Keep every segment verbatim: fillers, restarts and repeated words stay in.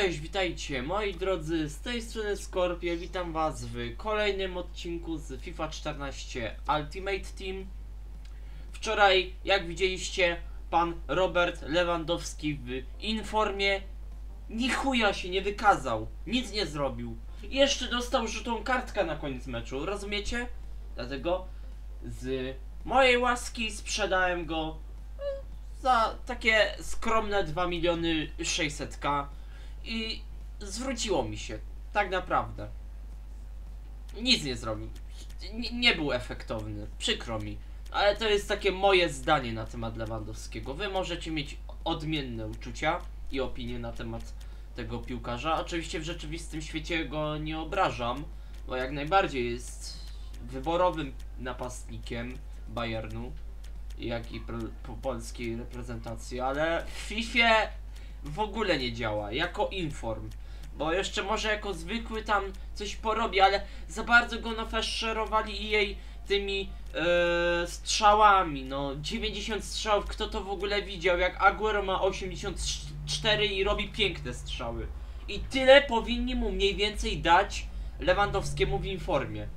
Cześć, witajcie moi drodzy, z tej strony Skorpio, witam was w kolejnym odcinku z FIFA czternaście Ultimate Team. Wczoraj, jak widzieliście, pan Robert Lewandowski w informie ni chuja się nie wykazał, nic nie zrobił. I jeszcze dostał żółtą kartkę na koniec meczu, rozumiecie? Dlatego z mojej łaski sprzedałem go za takie skromne dwa miliony sześćset tysięcy i zwróciło mi się, tak naprawdę. Nic nie zrobił, N nie był efektowny, przykro mi, ale to jest takie moje zdanie na temat Lewandowskiego. Wy możecie mieć odmienne uczucia i opinie na temat tego piłkarza. Oczywiście w rzeczywistym świecie go nie obrażam, bo jak najbardziej jest wyborowym napastnikiem Bayernu, jak i po polskiej reprezentacji, ale w Fifie w ogóle nie działa, jako inform, bo jeszcze może jako zwykły tam coś porobi, ale za bardzo go nafaszerowali jej tymi e, strzałami, no dziewięćdziesiąt strzałów, kto to w ogóle widział, jak Aguero ma osiemdziesiąt cztery i robi piękne strzały i tyle powinni mu mniej więcej dać Lewandowskiemu w informie,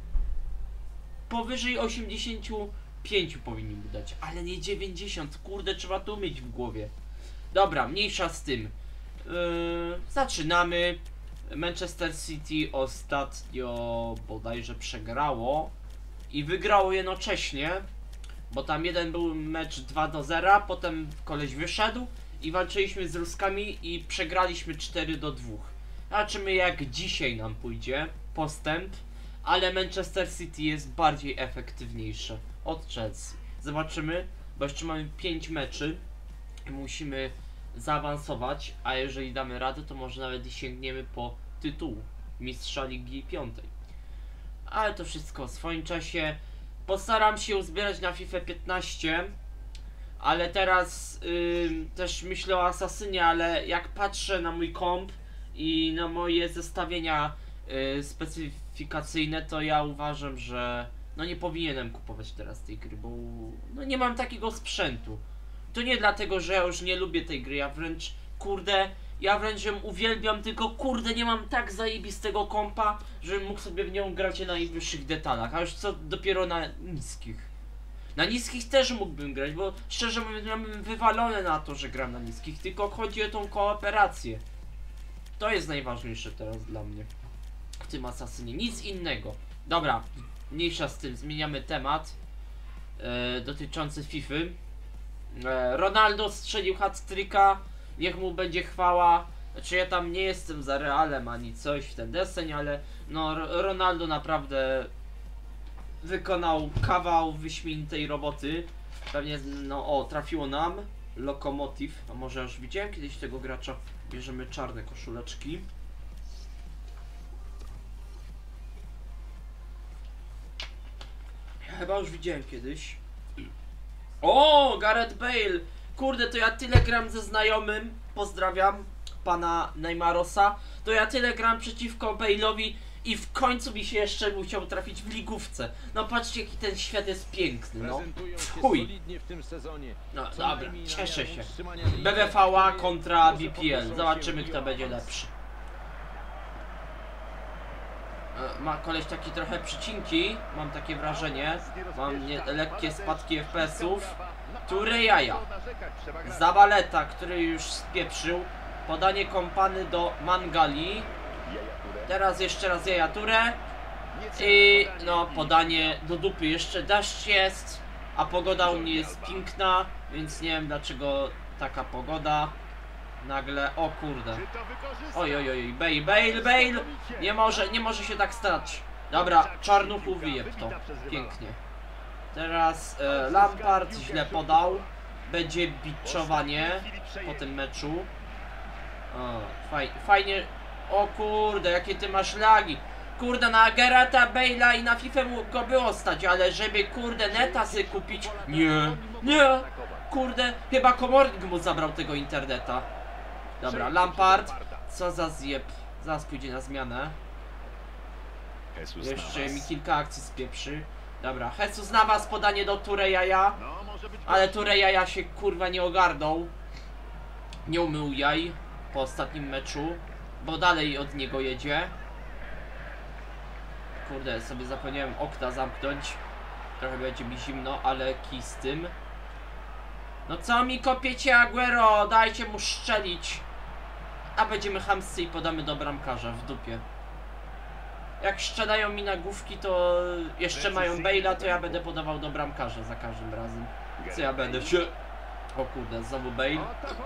powyżej osiemdziesięciu pięciu powinni mu dać, ale nie dziewięćdziesiąt, kurde, trzeba to mieć w głowie. Dobra, mniejsza z tym. Yy, zaczynamy. Manchester City ostatnio bodajże przegrało i wygrało jednocześnie, bo tam jeden był mecz dwa do zera, potem koleś wyszedł i walczyliśmy z Ruskami i przegraliśmy cztery do dwóch. Zobaczymy, jak dzisiaj nam pójdzie postęp, ale Manchester City jest bardziej efektywniejsze od Chelsea. Zobaczymy, bo jeszcze mamy pięć meczy i musimy zaawansować, a jeżeli damy radę, to może nawet i sięgniemy po tytuł mistrza Ligi Piątej. Ale to wszystko w swoim czasie. Postaram się uzbierać na FIFA piętnaście, ale teraz yy, też myślę o Asasynie, ale jak patrzę na mój komp i na moje zestawienia yy, specyfikacyjne, to ja uważam, że no nie powinienem kupować teraz tej gry, bo no nie mam takiego sprzętu. To nie dlatego, że ja już nie lubię tej gry, ja wręcz, kurde, ja wręcz ją uwielbiam, tylko kurde, nie mam tak zajebistego kompa, żebym mógł sobie w nią grać na najwyższych detalach, a już co dopiero na niskich. Na niskich też mógłbym grać, bo szczerze mówiąc mam wywalone na to, że gram na niskich, tylko chodzi o tą kooperację. To jest najważniejsze teraz dla mnie w tym Asasynie, nic innego. Dobra, mniejsza z tym, zmieniamy temat e, dotyczący Fify. e, Ronaldo strzelił hat-tricka, niech mu będzie chwała. Znaczy ja tam nie jestem za Realem ani coś w ten deseń, ale no Ronaldo naprawdę wykonał kawał wyśmienitej roboty. Pewnie, no o, trafiło nam Lokomotiv, a może już widziałem kiedyś tego gracza. Bierzemy czarne koszuleczki. Chyba już widziałem kiedyś. O, Gareth Bale! Kurde, to ja tyle gram ze znajomym. Pozdrawiam pana Neymarosa. To ja tyle gram przeciwko Bale'owi i w końcu mi się jeszcze musiał trafić w ligówce. No patrzcie, jaki ten świat jest piękny, no. Chuj. No dobra, cieszę się. B B V A kontra B P L. Zobaczymy, kto będzie lepszy. Ma koleś taki trochę przycinki, mam takie wrażenie. Mam nie, lekkie spadki F P S-ów. Tury jaja. Zabaleta, który już spieprzył. Podanie kompany do Mangali. Teraz jeszcze raz jaja Turę. I no podanie do dupy. Jeszcze deszcz jest, a pogoda u mnie jest piękna, więc nie wiem dlaczego taka pogoda. Nagle, o kurde. Oj, oj, oj, Bale, Bale, Bale. Nie może, nie może się tak stać. Dobra, czarnuchu wyjeb to. Pięknie. Teraz e, Lampard źle podał. Będzie biczowanie po tym meczu. O, faj, fajnie. O kurde, jakie ty masz lagi. Kurde, na Gareta Bale'a i na FIFA go było stać, ale żeby kurde neta sobie kupić. Nie, nie. Kurde, chyba komornik mu zabrał tego interneta. Dobra, Lampard. Co za zjeb. Zaraz pójdzie na zmianę. Jeszcze mi kilka akcji spieprzy. Dobra, Jesus Navas, podanie do Turejaja. Ale Turejaja się kurwa nie ogarnął. Nie umył jaj. po ostatnim meczu, bo dalej od niego jedzie. Kurde, sobie zapomniałem okna zamknąć. Trochę będzie mi zimno, ale kij z tym. No co mi kopiecie, Aguero? Dajcie mu strzelić. A będziemy chamscy i podamy do bramkarza w dupie. Jak strzelają mi na główki, to jeszcze mają Bale'a, to ja będę podawał do bramkarza za każdym razem. Co ja będę się... O kurde, znowu Bale.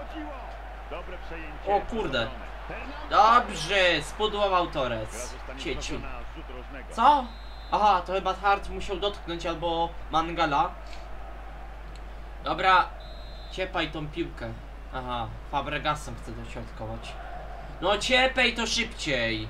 O kurde. Dobrze, spudłował Torres. Cieci. Co? Aha, to chyba Hart musiał dotknąć albo Mangala. Dobra, ciepaj tą piłkę. Aha, Fabregasem chce dośrodkować. No ciepaj to szybciej.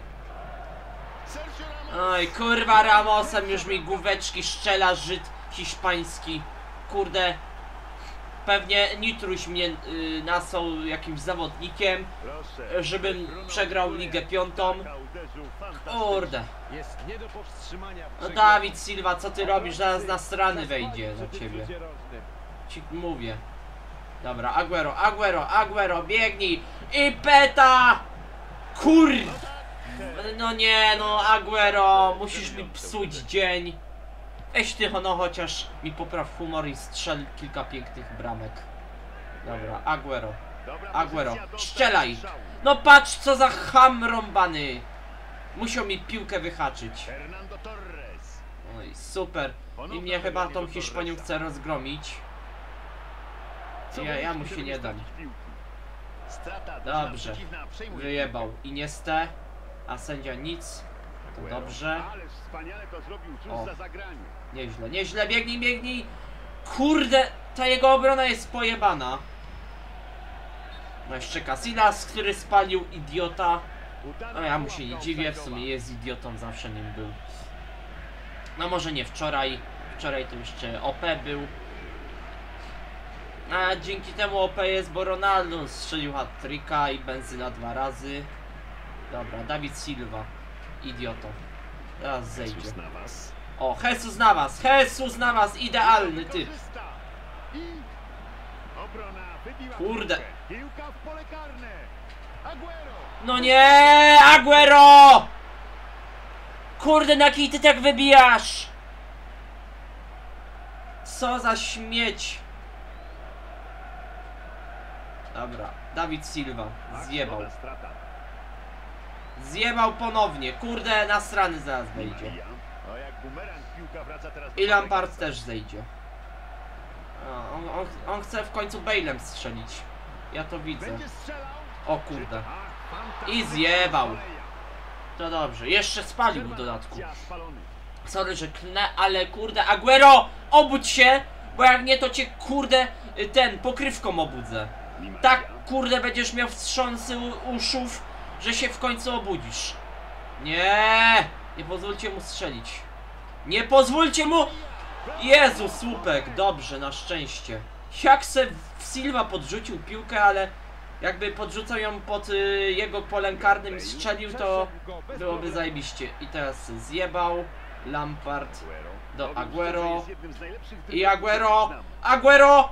Oj, kurwa, Ramosem już mi główeczki szczela Żyd hiszpański. Kurde. Pewnie Nitruś mnie y, nasął jakimś zawodnikiem, żebym przegrał Ligę Piątą. Kurde. No Dawid Silva, co ty robisz? Zaraz na strany wejdzie do ciebie. Ci mówię. Dobra, Aguero, Aguero, Aguero, biegnij! I peta! Kur... No nie, no Aguero, musisz mi psuć dzień. Weź ty no chociaż mi popraw humor i strzel kilka pięknych bramek. Dobra, Aguero. Aguero, strzelaj! No patrz co za ham rąbany! Musiał mi piłkę wyhaczyć. Oj, super. I mnie chyba tą Hiszpanią chce rozgromić. Ja, ja mu się nie dam. Dobrze. Wyjebał. I niestety. A sędzia nic. To dobrze. O. Nieźle, nieźle. Biegnij, biegnij. Kurde, ta jego obrona jest pojebana. No jeszcze Casillas, który spalił, idiota. No ja mu się nie dziwię, w sumie jest idiotą, zawsze nim był. No może nie wczoraj. Wczoraj to jeszcze O P był. A dzięki temu O P jest, bo Ronaldo strzelił hat-tricka i benzyna dwa razy. Dobra, David Silva. Idioto. Teraz zejdzie. O, Jesus Navas! Jesus Navas! Idealny typ. Kurde. No nie, Aguero! Kurde, na kij ty tak wybijasz? Co za śmieć. Dobra, David Silva. Zjebał. Zjebał ponownie. Kurde, na strony zaraz wejdzie. I Lampard też zejdzie. A, on, on, on chce w końcu Bale'em strzelić. Ja to widzę. O kurde. I zjebał. To dobrze. Jeszcze spalił w dodatku. Sorry, że klnę, ale kurde, Aguero! Obudź się! Bo jak nie, to cię kurde ten pokrywką obudzę. Tak kurde będziesz miał wstrząsy uszów, że się w końcu obudzisz. Nie! Nie pozwólcie mu strzelić. Nie pozwólcie mu! Jezu, słupek, dobrze, na szczęście. Jak se Silva podrzucił piłkę, ale jakby podrzucał ją pod y, jego polem karnym i strzelił, to byłoby zajebiście. I teraz zjebał Lampard do Aguero. I Aguero! Aguero!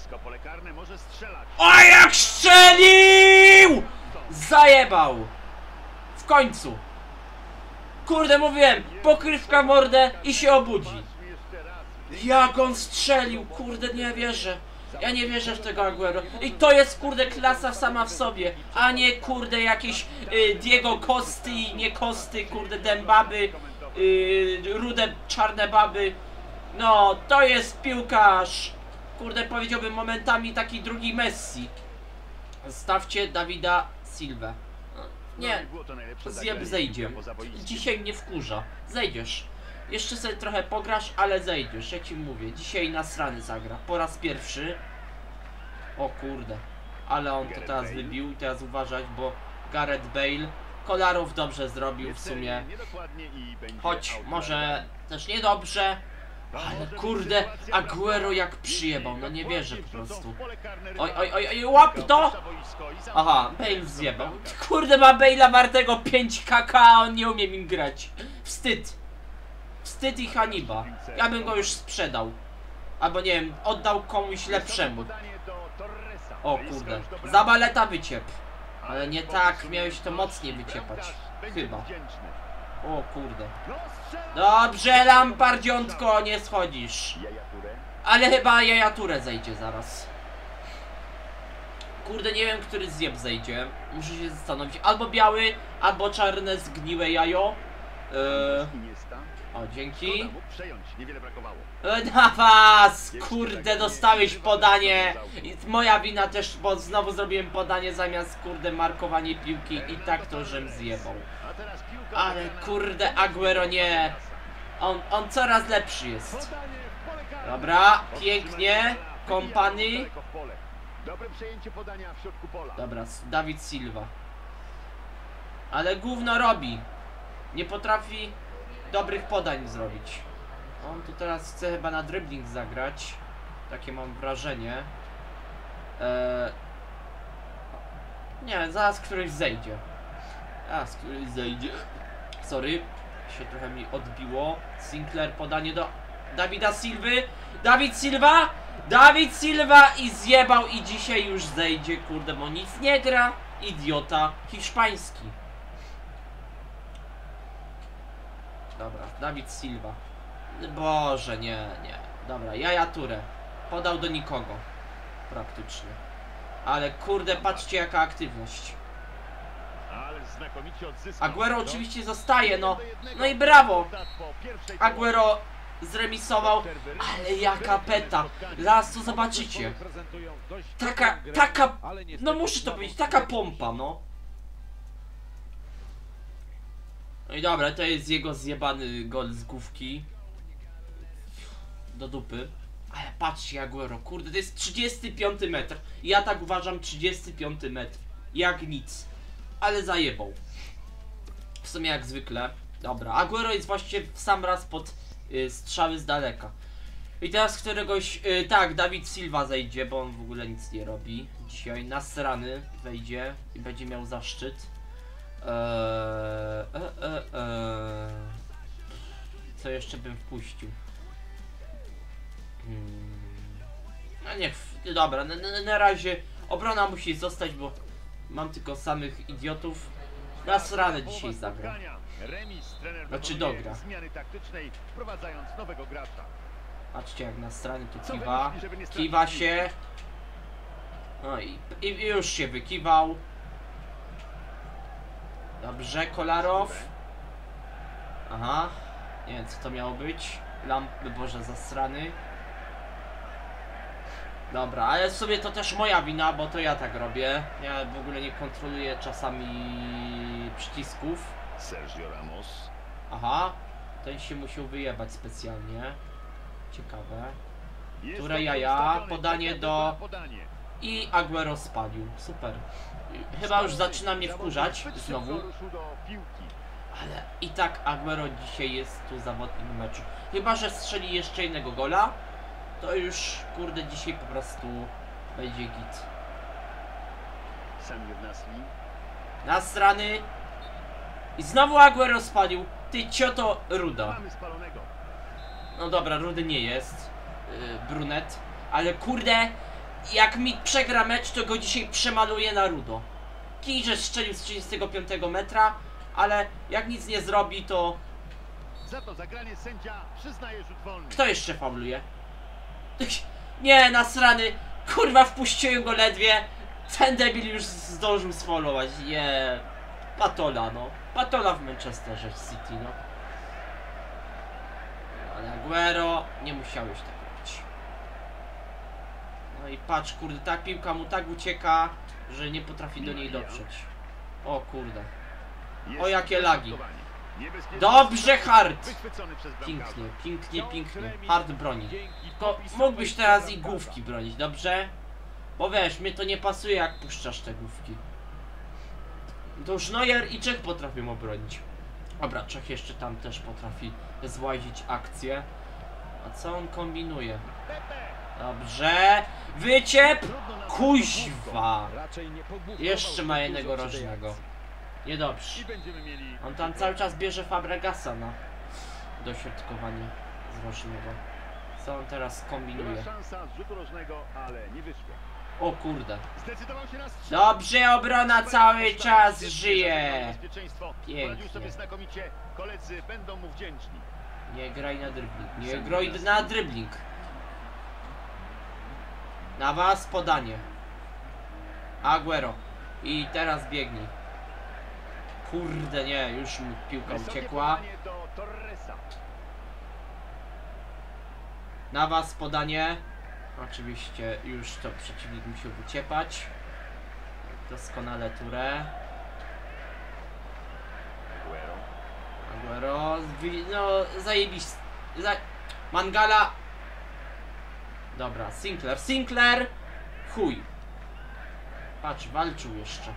O, jak strzelił! Zajebał! W końcu! Kurde, mówiłem, pokrywka w mordę i się obudzi. Jak on strzelił, kurde, nie wierzę. Ja nie wierzę w tego Aguero. I to jest kurde klasa sama w sobie, a nie kurde jakieś y, Diego Costy, nie Costy, kurde Dembaby, y, rude czarne baby. No, to jest piłkarz. Kurde, powiedziałbym momentami taki drugi Messi. Stawcie Dawida Silvę. Nie, zjeb zejdzie. Dzisiaj mnie wkurza. Zejdziesz. Jeszcze sobie trochę pograsz, ale zejdziesz, ja ci mówię. Dzisiaj na strony zagra. Po raz pierwszy. O kurde. Ale on to teraz wybił i teraz uważać, bo Gareth Bale Kolarów dobrze zrobił w sumie. Choć może też niedobrze. Ale kurde, Aguero jak przyjebał, no nie wierzę po prostu. Oj, oj, oj, oj, łap to! Aha, Bale zjebał. Kurde, ma Bale'a wartego pięć kaka, a on nie umie im grać. Wstyd. Wstyd i haniba. Ja bym go już sprzedał. Albo nie wiem, oddał komuś lepszemu. O kurde, za baleta wyciep. Ale nie tak, miałeś to mocniej wyciepać. Chyba. O kurde. Dobrze, Lampardziątko, nie schodzisz. Ale chyba Jajaturę zejdzie zaraz. Kurde, nie wiem, który zjeb zejdzie. Muszę się zastanowić. Albo biały, albo czarne zgniłe jajo. Yy... O, dzięki. E, na was! Kurde, dostałeś podanie. I moja wina też, bo znowu zrobiłem podanie zamiast kurde markowanie piłki i tak to żem zjebał. Ale kurde, Aguero nie. On, on coraz lepszy jest. Dobra, pięknie. Kompany. Dobra, Dawid Silva. Ale gówno robi. Nie potrafi dobrych podań zrobić. On tu teraz chce chyba na dribbling zagrać. Takie mam wrażenie. Eee... Nie, zaraz któryś zejdzie. Zaraz któryś zejdzie. Sorry. Się trochę mi odbiło. Sinclair podanie do Dawida Silwy. Dawid Silva! Dawid Silva i zjebał i dzisiaj już zejdzie. Kurde, bo nic nie gra. Idiota hiszpański. Dobra, Dawid Silva. Boże, nie, nie. Dobra, Jaja Touré. Podał do nikogo. Praktycznie. Ale kurde, patrzcie jaka aktywność. Aguero oczywiście zostaje, no. No i brawo. Aguero zremisował. Ale jaka peta. Zaraz to zobaczycie. Taka, taka, no muszę to powiedzieć, taka pompa, no. No i dobra, to jest jego zjebany gol z główki. Do dupy. Ale patrzcie Aguero, kurde, to jest trzydziesty piąty metr. Ja tak uważam, trzydziesty piąty metr. Jak nic. Ale zajebał. W sumie jak zwykle. Dobra, Aguero jest właśnie w sam raz pod y, strzały z daleka. I teraz któregoś... Y, tak, Dawid Silva zejdzie, bo on w ogóle nic nie robi. Dzisiaj nasrany wejdzie i będzie miał zaszczyt. Eee, e, e, e. Co jeszcze bym wpuścił? Hmm. No nie, dobra, na, na, na razie obrona musi zostać, bo mam tylko samych idiotów. Nasrany dzisiaj zagra. Znaczy dogra. Patrzcie jak nasrany tu kiwa. Kiwa się. No i, i, i już się wykiwał. Dobrze, Kolarow. Aha. Nie wiem co to miało być. Lampy, boże, zasrany. Dobra, ale w sumie to też moja wina, bo to ja tak robię. Ja w ogóle nie kontroluję czasami przycisków. Sergio Ramos. Aha. Ten się musiał wyjebać specjalnie. Ciekawe. Które jaja. Podanie do... I Aguero spalił. Super. Chyba już zaczyna mnie wkurzać znowu. Ale i tak Aguero dzisiaj jest tu zawodnik meczu. Chyba że strzeli jeszcze innego gola, to już kurde dzisiaj po prostu będzie git. Nasrany. I znowu Aguero spalił. Ty cioto Ruda. No dobra, Rudy nie jest. Yy, brunet. Ale kurde, jak mi przegra mecz, to go dzisiaj przemaluję na rudo. Kij, że strzelił z trzydziestego piątego metra, ale jak nic nie zrobi, to... Za to zagranie sędzia przyznaje rzut wolny. Kto jeszcze fauluje? Nie, nasrany. Kurwa, wpuściłem go ledwie. Ten debil już zdążył sfaulować. Nie. Patola, no. Patola w Manchesterze City, no. Ale Aguero, nie musiałeś tak robić. No i patrz, kurde, ta piłka mu tak ucieka, że nie potrafi do niej dotrzeć. O kurde. O jakie lagi. Dobrze, Hart. Pięknie, pięknie, pięknie. Hart broni. Tylko mógłbyś teraz i główki bronić, dobrze? Bo wiesz, mnie to nie pasuje jak puszczasz te główki. To już Neuer i Czech potrafią obronić. Dobra, Czech jeszcze tam też potrafi złazić akcję. A co on kombinuje? Dobrze. Wyciep! Kuźwa! Jeszcze ma jednego rożnego. Niedobrze. On tam cały czas bierze Fabregasa na dośrodkowanie z rożnego. Co on teraz kombinuje? O kurde. Zdecydował się na strzał. Dobrze, obrona cały czas żyje. Pięknie. Sobie Pięknie. znakomicie. Koledzy będą mu wdzięczni. Nie graj na dribbling. Nie graj na dribbling. Na was podanie. Aguero. I teraz biegnij. Kurde, nie, już mu piłka Wysokie uciekła. podanie do Torresa. Na was podanie. Oczywiście już to przeciwnik musiał wyciepać. Doskonale Touré. Aguero. Aguero. Zwi- No, zajebiście. Za... Mangala. Dobra, Sinclair. Sinclair. Chuj. Patrz, walczył jeszcze.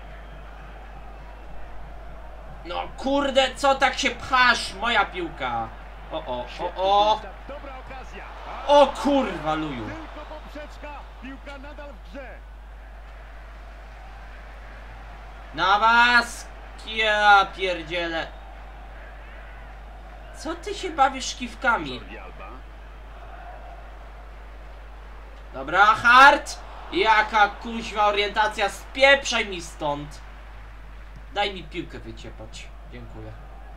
No kurde, co tak się pchasz? Moja piłka. O, o, o, o. Dobra okazja. O kurwa, luju. Tylko poprzeczka. Piłka nadal w grze. Na was! Ja pierdzielę. Co ty się bawisz kiwkami? Jordi Alba. Dobra, hard! Jaka kuźwa orientacja, spieprzaj mi stąd! Daj mi piłkę wyciepać. Dziękuję.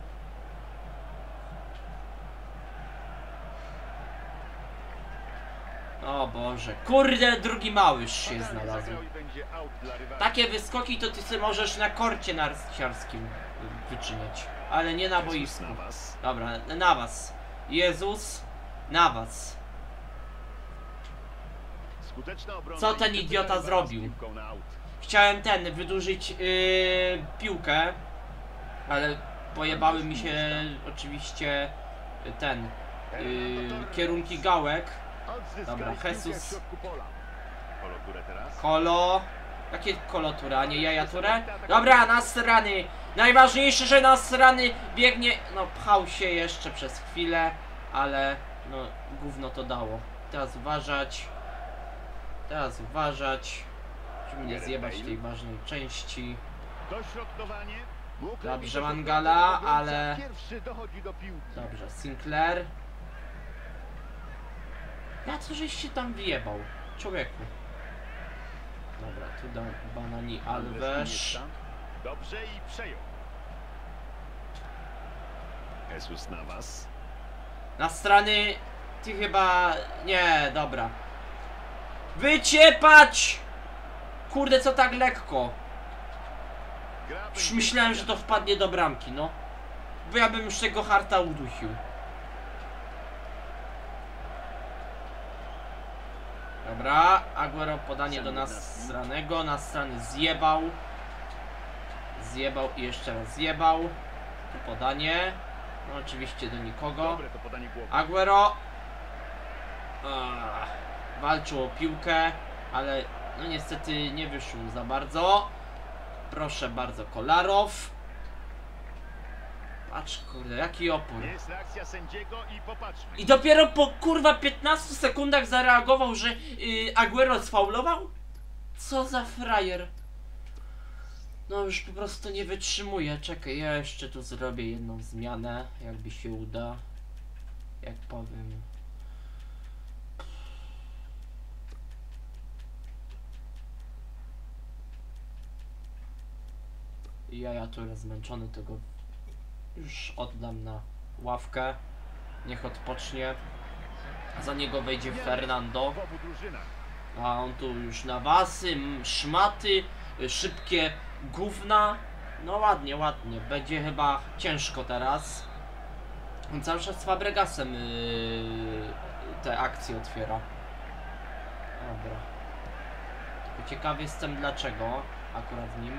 O Boże, kurde, drugi małyż się Fatalnie znalazł. zagrał i będzie out dla rywala. Takie wyskoki to ty sobie możesz na korcie narciarskim wyczyniać, ale nie na Jesus boisku. Navas. Dobra, na was. Jezus, na was. Skuteczna obrona. Co ten i idiota rywal z zrobił? piłką na out. Chciałem ten, wydłużyć yy, piłkę, ale pojebały mi się oczywiście ten, yy, kierunki gałek. Odzyskali Dobra, piłkę Jesus. w środku pola. Kolo Touré teraz. Kolo. Jakie kolotura, a nie jajaturę? Dobra, nasrany. Najważniejsze, że nasrany biegnie. No, pchał się jeszcze przez chwilę, ale no, gówno to dało. Teraz uważać. Teraz uważać. Żeby nie zjebać tej ważnej części. Dośrodkowanie. Mógł Dobrze, lepiej Mangala, dośrodkować, ale- Pierwszy dochodzi do piłki. Dobrze, Sinclair. Na co żeś się tam wyjebał? Człowieku. Dobra, tu da Banani Alves. Dobrze i przejął. Jesus Navas. Na strony. Ty chyba. Nie, dobra. Wyciepać! Kurde, co tak lekko? Gra Już będzie- myślałem, że to wpadnie do bramki, no. Bo ja bym już tego harta udusił. Dobra, Aguero podanie do nasranego, nasrany zjebał. Zjebał i jeszcze raz zjebał. Tu podanie. No oczywiście do nikogo. Dobre to podanie głowy. Aguero. Ach, walczył o piłkę, ale no niestety nie wyszło za bardzo. Proszę bardzo, Kolarow. Patrz, kurde, jaki opór. Jest reakcja sędziego i popatrzmy. I dopiero po kurwa piętnastu sekundach zareagował, że yy, Aguero sfaulował? Co za frajer. No już po prostu nie wytrzymuję. Czekaj, ja jeszcze tu zrobię jedną zmianę, jakby się uda. Jak powiem. I ja, ja tu zmęczony, tego już oddam na ławkę. Niech odpocznie. Za niego wejdzie Fernando. W obu drużynach. A on tu już nawasy, m, szmaty, y, szybkie gówna. No ładnie, ładnie. Będzie chyba ciężko teraz. On cały czas z Fabregasem yy, te akcje otwiera. Dobra. Tylko ciekawy jestem dlaczego akurat nim.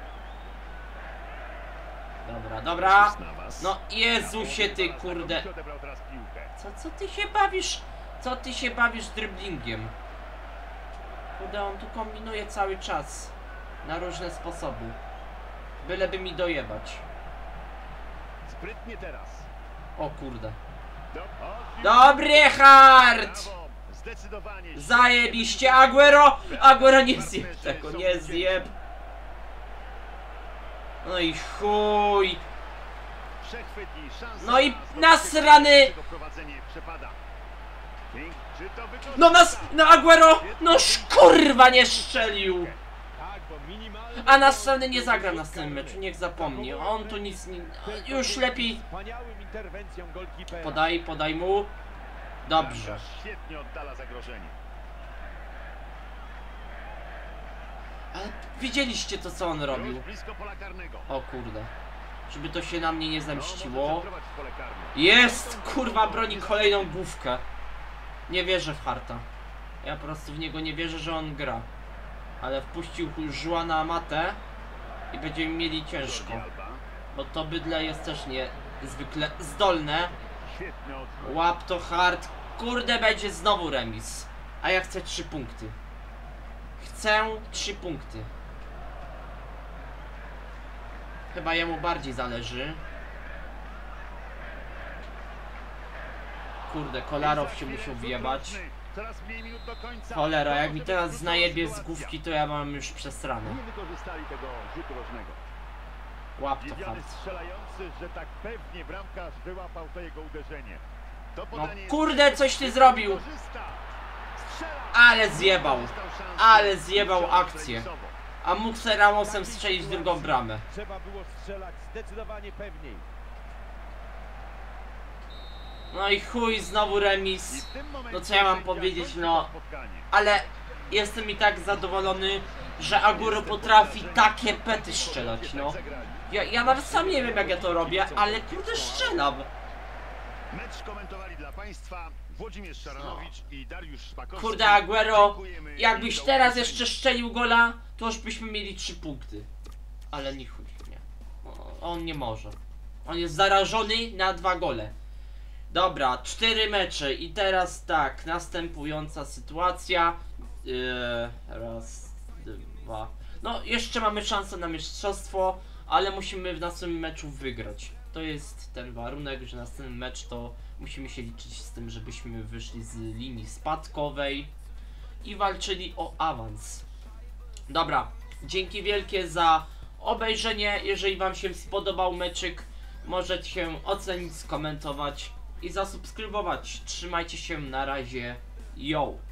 Dobra, dobra. Jesus Navas. No Jezusie ty kurde. Znakomicie odebrał teraz piłkę. Co, co ty się bawisz? Co ty się bawisz dribblingiem? Kurde, on tu kombinuje cały czas. Na różne sposoby. Byleby mi dojebać. Sprytnie teraz. O kurde. Do... O, Dobry hard! Brawo. Zdecydowanie. Zajebiście Aguero! Aguero nie zjeb tego, nie zjeb. No i chuj. Przechwyt i szansa No i na nasrany! zdobycie prowadzenie przepada. Pięknie. Czy to wykorzysta? No nas, no Aguero, no kurwa nie strzelił. Tak, bo minimalny... A następny nie zagra w następnym meczu, niech zapomni. On tu nic nie... Już lepiej... Wspaniałym interwencją golkipera. Podaj, podaj mu. Dobrze. Świetnie oddala zagrożenie. Ale widzieliście to, co on robił. Już blisko pola karnego. O kurde. Żeby to się na mnie nie No, zemściło. może centrować w pole karne. Jest! Kurwa, broni kolejną główkę. Nie wierzę w Harta. Ja po prostu w niego nie wierzę, że on gra. Ale wpuścił żła na matę i będziemy mieli ciężko. Jordi Alba. Bo to bydle jest też niezwykle zdolne. Świetny odwrót. Łap to Hart. Kurde, będzie znowu remis. A ja chcę trzy punkty. Chcę trzy punkty. Chyba jemu bardziej zależy. Kurde, Kolarow się musiał wjebać. Coraz mniej minut do końca. Cholera, jak mi To teraz może być znajebie z sytuacja. główki, to ja mam już przesrane. Nie wykorzystali tego rzutu rożnego. Łap to Wiedziony Hart. strzelający, że tak pewnie bramkarz wyłapał to jego uderzenie. To No podanie jest kurde, coś ty zrobił. korzysta. Strzela. Ale zjebał. Dostał szansę. Ale zjebał Strzelił akcję. remisowo. A mógł se Ramosem strzelić w drugą bramę. Trzeba było strzelać zdecydowanie pewniej. No i chuj, znowu I remis. w tym momencie No co ja mam sędzia powiedzieć, kończy no. to spotkanie. Ale jestem i tak zadowolony, że Aguro potrafi takie pety strzelać, no. Ja, ja nawet sam nie wiem, jak ja to robię, ale kurde strzelam. Mecz komentowali dla Państwa Włodzimierz Szaranowicz i Dariusz Szpakowski. Kurde Aguero, Dziękujemy jakbyś i do teraz usłyszenia. jeszcze strzelił gola, to już byśmy mieli trzy punkty. Ale nie chuj, nie. O, on nie może. On jest zarażony na dwa gole. Dobra, cztery mecze i teraz tak, następująca sytuacja. Yy, raz, dwa. No, jeszcze mamy szansę na mistrzostwo, ale musimy w następnym meczu wygrać. To jest ten warunek, że następny mecz to musimy się liczyć z tym, żebyśmy wyszli z linii spadkowej i walczyli o awans. Dobra, dzięki wielkie za obejrzenie. Jeżeli Wam się spodobał meczyk, możecie się ocenić, skomentować i zasubskrybować. Trzymajcie się, na razie, yo!